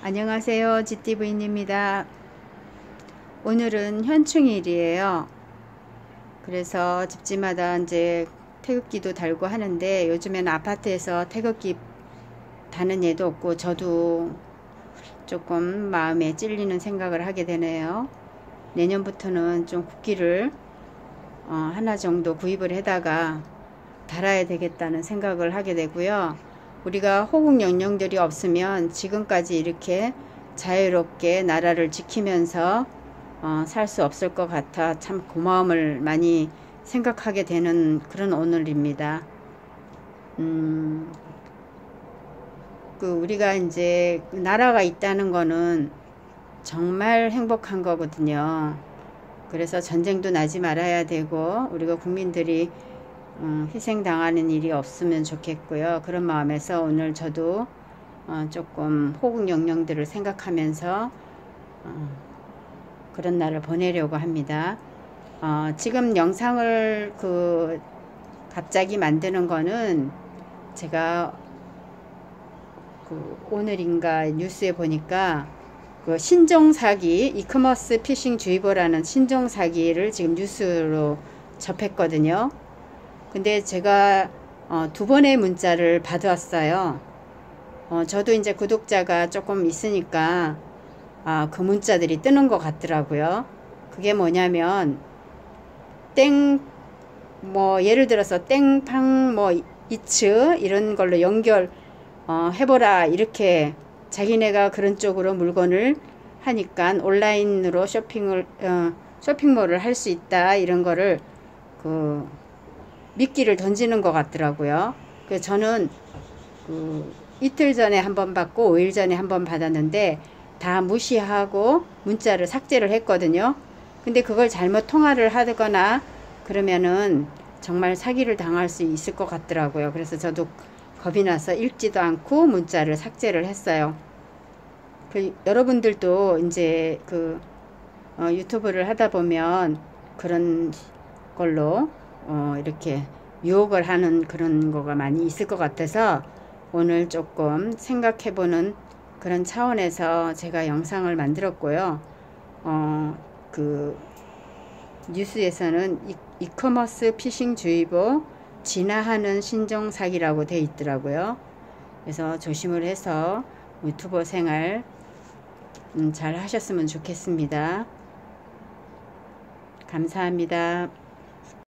안녕하세요. GTV입니다. 오늘은 현충일이에요. 그래서 집집마다 이제 태극기도 달고 하는데 요즘에는 아파트에서 태극기 다는 애도 없고 저도 조금 마음에 찔리는 생각을 하게 되네요. 내년부터는 좀 국기를 하나 정도 구입을 해다가 달아야 되겠다는 생각을 하게 되고요. 우리가 호국 영령들이 없으면 지금까지 이렇게 자유롭게 나라를 지키면서 살 수 없을 것 같아 참 고마움을 많이 생각하게 되는 그런 오늘입니다. 우리가 이제 나라가 있다는 거는 정말 행복한 거거든요. 그래서 전쟁도 나지 말아야 되고 우리가 국민들이 희생당하는 일이 없으면 좋겠고요. 그런 마음에서 오늘 저도 조금 호국 영령들을 생각하면서 그런 날을 보내려고 합니다. 지금 영상을 갑자기 만드는 거는 제가 오늘인가 뉴스에 보니까 신종사기 이커머스 피싱 주의보라는 신종사기를 지금 뉴스로 접했거든요. 근데 제가 두 번의 문자를 받았어요. 저도 이제 구독자가 조금 있으니까 그 문자들이 뜨는 것 같더라고요. 그게 뭐냐면 예를 들어서 땡팡 이츠 이런 걸로 연결 해보라 이렇게 자기네가 그런 쪽으로 물건을 하니까 온라인으로 쇼핑몰을 할 수 있다 이런 거를 미끼를 던지는 것 같더라고요. 그래서 저는 이틀 전에 한 번 받고 5일 전에 한 번 받았는데 다 무시하고 문자를 삭제를 했거든요. 근데 그걸 잘못 통화를 하거나 그러면은 정말 사기를 당할 수 있을 것 같더라고요. 그래서 저도 겁이 나서 읽지도 않고 문자를 삭제를 했어요. 여러분들도 이제 유튜브를 하다 보면 그런 걸로 이렇게 유혹을 하는 그런 거가 많이 있을 것 같아서 오늘 조금 생각해보는 그런 차원에서 제가 영상을 만들었고요. 뉴스에서는 이커머스 피싱 주의보 진화하는 신종사기라고 돼 있더라고요. 그래서 조심을 해서 유튜버 생활 잘 하셨으면 좋겠습니다. 감사합니다.